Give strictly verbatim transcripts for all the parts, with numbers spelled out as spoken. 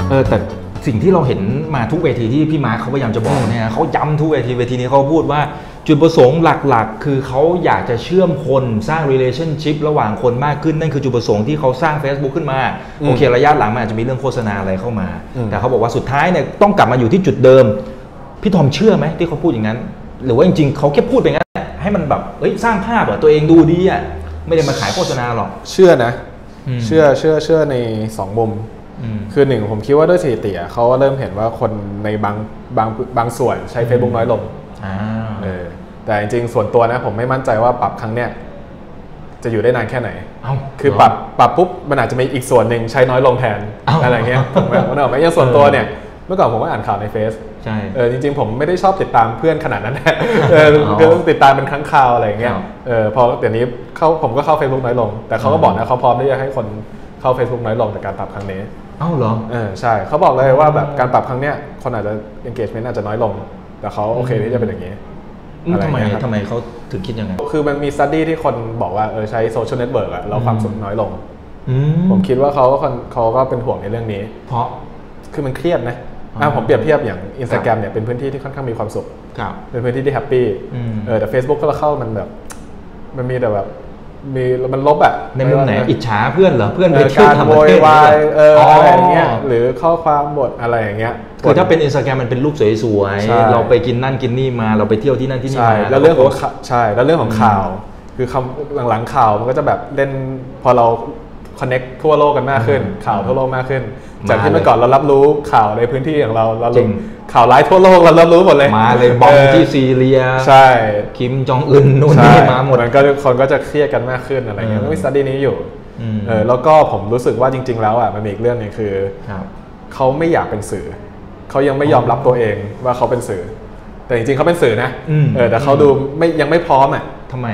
เออแต่สิ่งที่เราเห็นมาทุกเวทีที่พี่มาร์คเขาพยายามจะบอกเนี่ยเขาย้ำทุกเวทีเวทีนี้เขาพูดว่าจุดประสงค์หลักๆคือเขาอยากจะเชื่อมคนสร้าง relationship ระหว่างคนมากขึ้นนั่นคือจุดประสงค์ที่เขาสร้าง Facebook ขึ้นมาโอเคระยะหลังมันอาจจะมีเรื่องโฆษณาอะไรเข้ามาแต่เขาบอกว่าสุดท้ายเนี่ยต้องกลับมาอยู่ที่จุดเดิมพี่ทอมเชื่อไหมที่เขาพูดอย่างนั้นหรือว่าจริงๆเขาแค่พูดไปงั้นให้มันแบบเอ้ยสร้างภาพแบบตัวเองดูดีอ่ะไม่ได้มาขายโฆษณาหรอกเชื่อนะเชื่อเชื่อเชื่อในสองมุมคือหนึ่งผมคิดว่าด้วยสถิติเขาเริ่มเห็นว่าคนในบางบางบางส่วนใช้ Facebook น้อยลงเออแต่จริงๆส่วนตัวนะผมไม่มั่นใจว่าปรับครั้งเนี้ยจะอยู่ได้นานแค่ไหนคือปรับปรับปุ๊บมันอาจจะมีอีกส่วนหนึ่งใช้น้อยลงแทนอะไรเงี้ยผมว่าเนอะไม่ยังส่วนตัวเนี่ยเมื่อก่อนผมก็อ่านข่าวในเฟซใช่เออจริงๆผมไม่ได้ชอบติดตามเพื่อนขนาดนั้นนะเออคือติดตามเป็นครั้งคราวอะไรเงี้ยเออพอเดี๋ยวนี้เข้าผมก็เข้า Facebook น้อยลงแต่เขาก็บอกนะเขาพร้อมที่จะให้คนเข้า Facebook น้อยลงจากการปรับครั้งนี้อ้าวเหรอเออใช่เขาบอกเลยว่าแบบการปรับครั้งเนี้ยคนอาจจะ engagement อาจจะน้อยลงแต่เขาโอเคที่จะเป็นอย่างนี้ทำไมทำไมเขาถึงคิดอย่างนั้นคือมันมี study ที่คนบอกว่าเออใช้ social network อะแล้วความสุขน้อยลงผมคิดว่าเขาเขาก็เป็นห่วงในเรื่องนี้เพราะคือมันเครียดนะผมเปรียบเทียบอย่าง Instagram เนี่ยเป็นพื้นที่ที่ค่อนข้างมีความสุขเป็นพื้นที่ที่แฮปปี้เออแต่ Facebook ก็เข้ามันแบบมันมีแต่แบบมีมันลบอะในมุมไหนอิจฉาเพื่อนเหรอเพื่อนไปเที่ยวทำโวยวายเอออะไรอย่างเงี้ยหรือข้อความบทอะไรอย่างเงี้ยคือถ้าเป็น Instagram มันเป็นรูปสวยๆเราไปกินนั่นกินนี่มาเราไปเที่ยวที่นั่นที่นี่มาแล้วเรื่องของใช่แล้วเรื่องของข่าวคือคำหลังๆข่าวมันก็จะแบบเล่นพอเราคอนเน็กทั่วโลกกันมากขึ้นข่าวทั่วโลกมากขึ้นจากที่เมื่อก่อนเรารับรู้ข่าวในพื้นที่ของเราเราข่าวร้ายทั่วโลกเรารับรู้หมดเลยมาเลยบอมที่ซีเรียใช่คิมจองอึนนู่นนี่มาหมดมันก็คนก็จะเครียดกันมากขึ้นอะไรเงี้ยมันมีสตี้นี้อยู่เออแล้วก็ผมรู้สึกว่าจริงๆแล้วอ่ะมันมีอีกเรื่องนึงคือเขาไม่อยากเป็นสื่อเขายังไม่ยอมรับตัวเองว่าเขาเป็นสื่อแต่จริงๆเขาเป็นสื่อนะเออแต่เขาดูไม่ยังไม่พร้อมอ่ะทำไม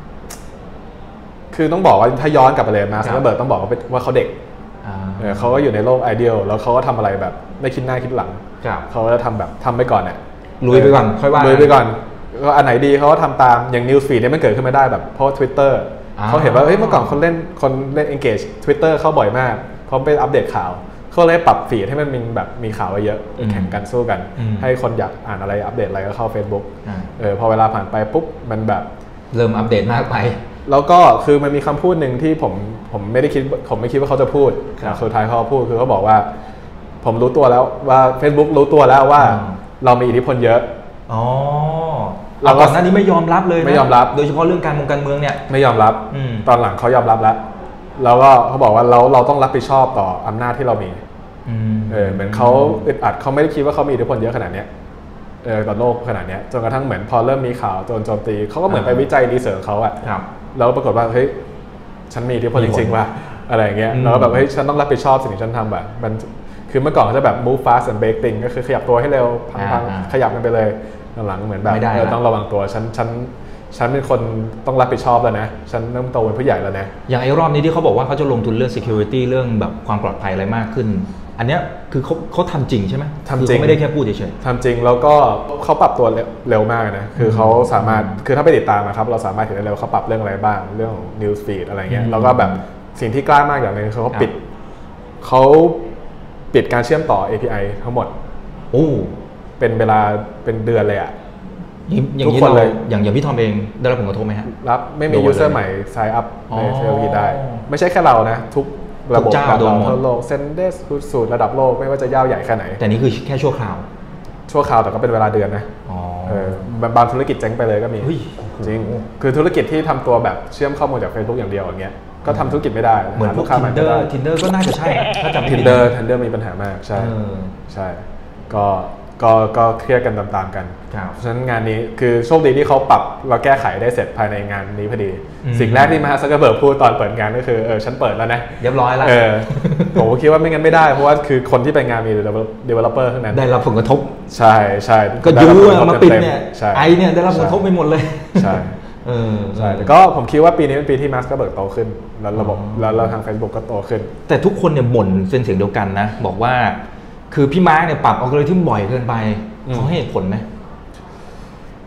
คือต้องบอกว่าถ้าย้อนกลับไปเลยมาซักเคอร์เบิร์กต้องบอกว่าเขาเด็กเขาก็อยู่ในโลกไอเดียลแล้วเขาก็ทำอะไรแบบไม่คิดหน้าคิดหลังเขาก็จะทำแบบทำไปก่อนเนี่ยลุยไปก่อนค่อยว่าลุยไปก่อนก็อันไหนดีเขาก็ทำตามอย่าง News Feed เนี่ยมันเกิดขึ้นไม่ได้แบบเพราะ Twitter เขาเห็นว่าเฮ้ยเมื่อก่อนคนเล่นคนเล่น engage Twitter เข้าบ่อยมากพร้อมไปอัปเดตข่าวเขาเลยปรับฟีดให้มันมีแบบมีข่าวเยอะแข่งกันสู้กันให้คนอยากอ่านอะไรอัปเดตอะไรก็เข้า Facebook เออพอเวลาผ่านไปปุ๊บมันแบบเริ่มอัปเดตมากไปแล้วก็คือมันมีคำพูดหนึ่งที่ผมผมไม่ได้คิดผมไม่คิดว่าเขาจะพูดสุดท้ายเขาพูดคือเขาบอกว่าผมรู้ตัวแล้วว่า Facebook รู้ตัวแล้วว่าเรามีอิทธิพลเยอะอ๋อเราก่อนหน้านี้ไม่ยอมรับเลยไม่ยอมรับโดยเฉพาะเรื่องการเมืองการเมืองเนี่ยไม่ยอมรับตอนหลังเขายอมรับแล้วแล้วก็เขาบอกว่าเราเราต้องรับผิดชอบต่ออำนาจที่เรามีเออเหมือนเขาอึดอัดเขาไม่ได้คิดว่าเขามีอิทธิพลเยอะขนาดนี้เออต่อโลกขนาดนี้จนกระทั่งเหมือนพอเริ่มมีข่าวโจมโจมตีเขาก็เหมือนไปวิจัยรีเสิร์ชเขาอะแล้วปรากฏว่าเฮ้ยฉันมีอิทธิพลจริงๆว่ะอะไรอย่างเงี้ยแล้วแบบเฮ้ยฉันต้องรับผิดชอบสิ่งที่ฉันทำแบบมันคือเมื่อก่อนเขาจะแบบ move fast and break things ก็คือขยับตัวให้เร็วพังๆขยับกันไปเลยหลังๆเหมือนแบบเออต้องระวังตัวฉันฉันฉันเป็นคนต้องรับผิดชอบแล้วนะฉันเริ่มโตเป็นผู้ใหญ่แล้วนะอย่างไอ้รอบนี้ที่เขาบอกว่าเขาจะลงทุนเรื่อง security เรื่องแบบความปลอดภัยอะไรมากขึ้นอันเนี้ยคือเขาเขาทำจริงใช่ไหมทำจริงไม่ได้แค่พูดเฉยๆทำจริงแล้วก็เขาปรับตัวเร็วมากนะคือเขาสามารถคือถ้าไปติดตามนะครับเราสามารถเห็นได้เลยว่าเขาปรับเรื่องอะไรบ้างเรื่องของ news feed อะไรเงี้ยแล้วก็แบบสิ่งที่กล้ามากอย่างนึงคือเขาปิดเขาปิดการเชื่อมต่อ เอ พี ไอ ทั้งหมดโอ้เป็นเวลาเป็นเดือนเลยอ่ะอย่างนี้เราอย่างอย่างพี่ทอมเองได้รับผลกระทบไหมฮะรับไม่มี user ใหม่ sign up ในเซลล์พีได้ไม่ใช่แค่เรานะทุกระบบระดับทั่วโลกเซนเดสสูตรระดับโลกไม่ว่าจะยาวใหญ่แค่ไหนแต่นี่คือแค่ชั่วคราวชั่วคราวแต่ก็เป็นเวลาเดือนนะบางธุรกิจเจ๊งไปเลยก็มีจริงคือธุรกิจที่ทำตัวแบบเชื่อมข้อมูลจาก Facebook อย่างเดียวอย่างเงี้ยก็ทำธุรกิจไม่ได้เหมือนพวก Tinder Tinder ก็น่าจะใช่ถ้าจำไม่ผิด Tinder Tinder มีปัญหามากใช่ใช่ก็ก็ก็เครียดกันตามๆกันเพราะฉะนั้นงานนี้คือโชคดีที่เขาปรับเราแก้ไขได้เสร็จภายในงานนี้พอดีสิ่งแรกที่มาซักเคอร์เบิร์กพูดตอนเปิดงานก็คือเออฉันเปิดแล้วนะเรียบร้อยแล้วเออผมคิดว่าไม่งั้นไม่ได้เพราะว่าคือคนที่ไปงานมี developer ทั้งนั้นได้รับผลกระทบใช่ใช่ก็ยูมาปิดเนี่ยไอเนี่ยได้รับผลกระทบไปหมดเลยใช่เออใช่แต่ก็ผมคิดว่าปีนี้เป็นปีที่มาซักเคอร์เบิร์กโตขึ้นแล้วระบบแล้วเราทาง Facebook ก็โตขึ้นแต่ทุกคนเนี่ยบ่นเป็นเสียงเดียวกันนะบอกว่าคือพี่มาร์คเนี่ยปรับอัลกอริทึมบ่อยเกินไปเขาให้เหตุผลไหม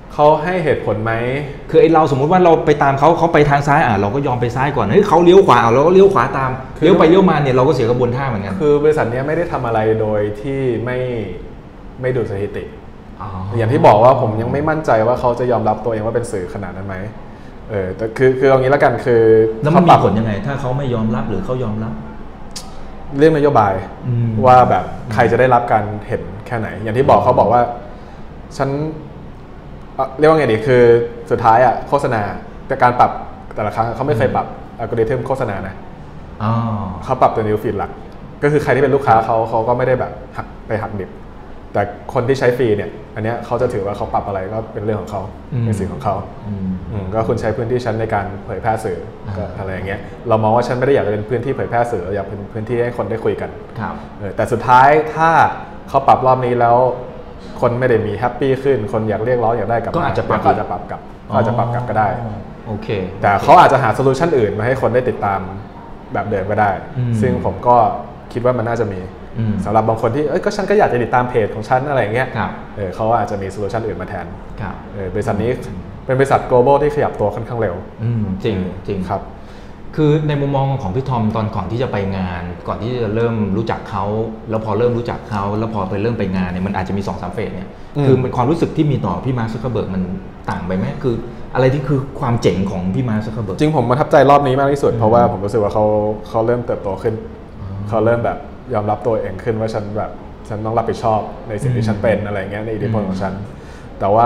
เขาให้เหตุผลไหมคือไอเราสมมุติว่าเราไปตามเขาเขาไปทางซ้ายอ่ะเราก็ยอมไปซ้ายก่อนเฮ้ยเขาเลี้ยวขวาเราก็เลี้ยวขวาตามเลี้ยวไปเลี้ยวมาเนี่ยเราก็เสียกระบวนท่าเหมือนกันคือบริษัทนี้ไม่ได้ทำอะไรโดยที่ไม่ไม่ดูสถิติอย่างที่บอกว่าผมยังไม่มั่นใจว่าเขาจะยอมรับตัวเองว่าเป็นสื่อขนาดนั้นไหมเออแต่คือคือเอางี้แล้วกันคือแล้วมันมีผลยังไงถ้าเขาไม่ยอมรับหรือเขายอมรับเรื่องนโยบายว่าแบบใครจะได้รับการเห็นแค่ไหนอย่างที่บอกเขาบอกว่าฉันเรียกว่าไงดีคือสุดท้ายอ่ะโฆษณาแต่การปรับแต่ละครั้งเขาไม่เคยปรับอัลกอริทึมโฆษณานะเขาปรับตัวนิวฟีดหลักก็คือใครที่เป็นลูกค้าเขาเขาก็ไม่ได้แบบหักไปหักดิบแต่คนที่ใช้ฟรีเนี่ยอันนี้เขาจะถือว่าเขาปรับอะไรก็เป็นเรื่องของเขาเป็นสิ่งของเขาก็คุณใช้พื้นที่ชั้นในการเผยแพร่สื่อก็อะไรอย่างเงี้ยเรามองว่าฉันไม่ได้อยากเป็นพื้นที่เผยแพร่สื่อเราอยากเป็นพื้นที่ให้คนได้คุยกันแต่สุดท้ายถ้าเขาปรับรอบนี้แล้วคนไม่ได้มีแฮปปี้ขึ้นคนอยากเรียกร้องอยากได้กลับก็อาจจะปรับก็จะปรับกลับก็อาจจะปรับกลับก็ได้โอเคแต่เขาอาจจะหาโซลูชันอื่นมาให้คนได้ติดตามแบบเดิมก็ได้ซึ่งผมก็คิดว่ามันน่าจะมีสำหรับบางคนที่เอ้ยก็ฉันก็อยากจะติดตามเพจของฉันอะไรอย่างเงี้ยเออเขาอาจจะมีโซลูชันอื่นมาแทนเออบริษัทนี้เป็นบริษัท global ที่ขยับตัวค่อนข้างเร็วจริงจริงครับคือในมุมมองของพี่ทอมตอนก่อนที่จะไปงานก่อนที่จะเริ่มรู้จักเขาแล้วพอเริ่มรู้จักเขาแล้วพอไปเริ่มไปงานเนี่ยมันอาจจะมี สองสาม เฟสเนี่ยคือมันความรู้สึกที่มีต่อพี่มาร์ค ซักเคอร์เบิร์กมันต่างไปไหมคืออะไรที่คือความเจ๋งของพี่มาร์ค ซักเคอร์เบิร์กจริงผมประทับใจรอบนี้มากที่สุดเพราะว่าผมรู้สึกว่าเขาเขาเริ่มเติบโตขึ้นเขาเริ่มแบบยอมรับตัวเองขึ้นว่าฉันแบบฉันต้องรับผิดชอบในสิ่งที่ฉันเป็นอะไรเงี้ยในอิทธิพลของฉันแต่ว่า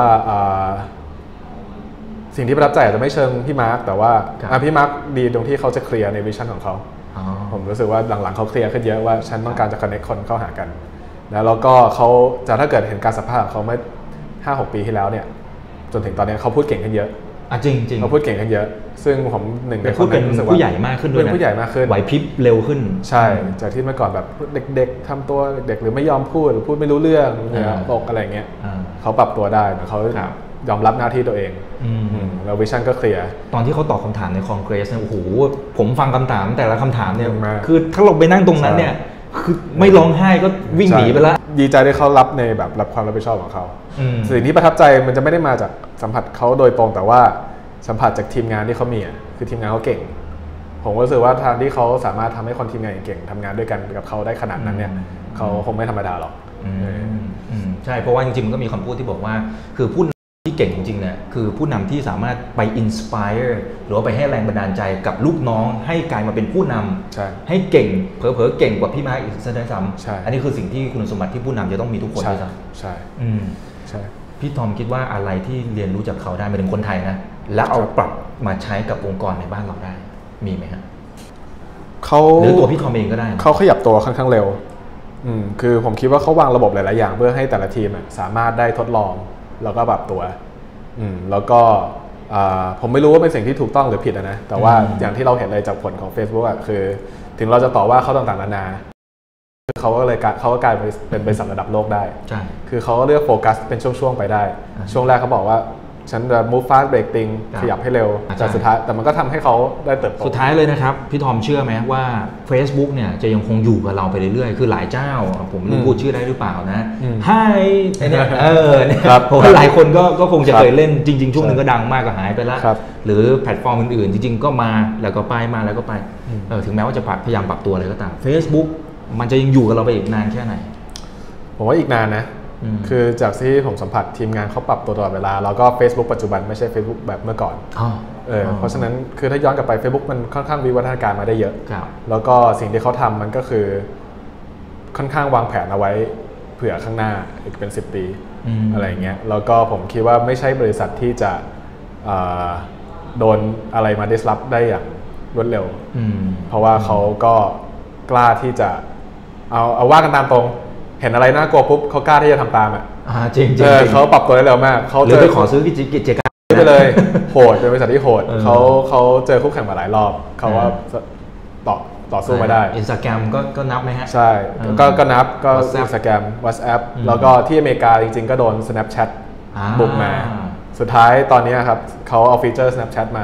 สิ่งที่ประทับใจอาจจะไม่เชิงพี่มาร์คแต่ว่าพี่มาร์คดีตรงที่เขาจะเคลียร์ในวิชั่นของเขาผมรู้สึกว่าหลังๆเขาเคลียร์ขึ้นเยอะว่าฉันต้องการจะคอนเนคคนเข้าหากันแล้วก็เขาจะถ้าเกิดเห็นการสัมภาษณ์ของเขาเมื่อ ห้าหก ปีที่แล้วเนี่ยจนถึงตอนนี้เขาพูดเก่งขึ้นเยอะอ่ะจริงจริงเขาพูดเก่งขึ้นเยอะซึ่งผมหนึ่งในคนเป็นผู้ใหญ่มากขึ้นด้วยเป็นผู้ใหญ่มากขึ้นไหวพริบเร็วขึ้นใช่จากที่เมื่อก่อนแบบเด็กๆทำตัวเด็กๆหรือไม่ยอมพูดหรือพูดไม่รู้เรื่องเนี่ยตกอะไรเงี้ยเขาปรับตัวได้เขายอมรับหน้าที่ตัวเองแล้ววิชั่นก็เคลียร์ตอนที่เขาตอบคำถามในคอนเกรสเนี่ยโอ้โหผมฟังคำถามแต่ละคำถามเนี่ยคือถ้าเราไปนั่งตรงนั้นเนี่ยคือไม่ร้องไห้ก็วิ่งหนีไปแล้วดีใจที่เขารับในแบบรับความรับผิดชอบของเขาสิ่งที่ประทับใจมันจะไม่ได้มาจากสัมผัสเขาโดยตรงแต่ว่าสัมผัสจากทีมงานที่เขามีอ่ะคือทีมงานเขาเก่งผมรู้สึกว่าทางที่เขาสามารถทำให้คนทีมงานเก่งทำงานด้วยกันกับเขาได้ขนาดนั้นเนี่ยเขาคงไม่ธรรมดาหรอกใช่เพราะว่าจริงๆมันก็มีคำพูดที่บอกว่าคือผู้ที่เก่งจริงๆเนี่ยคือผู้นำที่สามารถไปอินสไปร์หรือว่าไปให้แรงบันดาลใจกับลูกน้องให้กลายมาเป็นผู้นำให้เก่งเผลอๆเก่งกว่าพี่มาร์คอีกซะด้วยซ้ำอันนี้คือสิ่งที่คุณสมบัติที่ผู้นำจะต้องมีทุกคนด้วยซ้ำใช่ใช่พี่ทอมคิดว่าอะไรที่เรียนรู้จากเขาได้หมายถึงคนไทยนะแล้วเอาปรับมาใช้กับองค์กรในบ้านเราได้มีไหมครับเขาหรือตัวพี่ทอมเองก็ได้เขาขยับตัวค่อนข้างเร็วอืมคือผมคิดว่าเขาวางระบบหลายๆอย่างเพื่อให้แต่ละทีมสามารถได้ทดลองแล้วก็ปรับตัวอืมแล้วก็ผมไม่รู้ว่าเป็นสิ่งที่ถูกต้องหรือผิดนะแต่ว่าอย่างที่เราเห็นเลยจากผลของ Facebook อ่ะคือถึงเราจะต่อว่าเขาต่างๆนานาเขาก็เลยเขาก็กลายเป็นบริษัทระดับโลกได้ใช่คือเขาก็เลือกโฟกัสเป็นช่วงๆไปได้ช่วงแรกเขาบอกว่าฉันจะ move fast breaking ขยับให้เร็วแต่สุดท้ายแต่มันก็ทำให้เขาได้เติบโตสุดท้ายเลยนะครับพี่ทอมเชื่อไหมว่า Facebook เนี่ยจะยังคงอยู่กับเราไปเรื่อยๆคือหลายเจ้าผมไม่รู้พูดชื่อได้หรือเปล่านะ Hi เนี่ยเออเพราะว่าหลายคนก็ก็คงจะเคยเล่นจริงๆช่วงนึงก็ดังมากก็หายไปแล้วหรือแพลตฟอร์มอื่นๆจริงๆก็มาแล้วก็ไปมาแล้วก็ไปถึงแม้ว่าจะพยายามปรับตัวอะไรก็ตาม Facebook มันจะยังอยู่กับเราไปอีกนานแค่ไหนผมว่าอีกนานนะคือจากที่ผมสัมผัสทีมงานเขาปรับตัวตลอดเวลาแล้วก็ Facebook ปัจจุบันไม่ใช่ Facebook แบบเมื่อก่อนเออเพราะฉะนั้นคือถ้าย้อนกลับไป Facebook มันค่อนข้างวิวัฒนาการมาได้เยอะแล้วก็สิ่งที่เขาทำมันก็คือค่อนข้างวางแผนเอาไว้เผื่อข้างหน้าอีกเป็นสิบปีอะไรเงี้ยแล้วก็ผมคิดว่าไม่ใช่บริษัทที่จะโดนอะไรมา disrupt ได้อย่างรวดเร็วเพราะว่าเขาก็กล้าที่จะเอาเอาว่ากันตามตรงเห็นอะไรน่ากลัวปุ๊บเขากล้าที่จะทำตามอ่ะจริงจริงเขาปรับตัวได้เร็วมากเขาเจอไปขอซื้อกิจกิจการไปเลยโหดเป็นบริษัทที่โหดเขาเขาเจอคู่แข่งมาหลายรอบเขาว่าต่อต่อสู้มาได้ Instagram ก็ก็นับไหมฮะใช่ก็ก็นับก็ Instagram WhatsApp แล้วก็ที่อเมริกาจริงๆก็โดน Snapchat บุกมาสุดท้ายตอนนี้ครับเขาเอาฟีเจอร์ Snapchat มา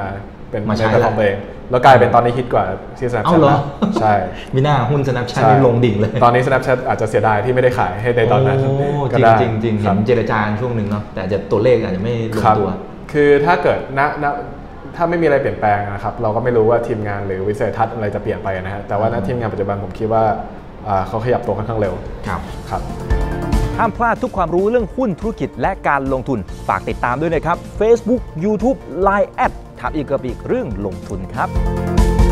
เป็นในแพลตฟอร์มตัวเองแล้วกลายเป็นตอนนี้ฮิตกว่าที่ Snapchat แล้วใช่มีหน้าหุ้น Snapchat นี่ลงดิ่งเลยตอนนี้ Snapchat อาจจะเสียดายที่ไม่ได้ขายให้ในตอนนั้นก็ได้จริงจริงเห็นเจรจาช่วงหนึ่งเนาะแต่จะตัวเลขอาจจะไม่ลงตัวคือถ้าเกิดณณถ้าไม่มีอะไรเปลี่ยนแปลงนะครับเราก็ไม่รู้ว่าทีมงานหรือวิสัยทัศน์อะไรจะเปลี่ยนไปนะฮะแต่ว่าณทีมงานปัจจุบันผมคิดว่าเขาขยับตัวค่อนข้างเร็วครับครับห้ามพลาดทุกความรู้เรื่องหุ้นธุรกิจและการลงทุนฝากติดตามด้วยนะครับ Facebook YouTube ไลน์ แอด ถามอีกกับอีกเรื่องลงทุนครับ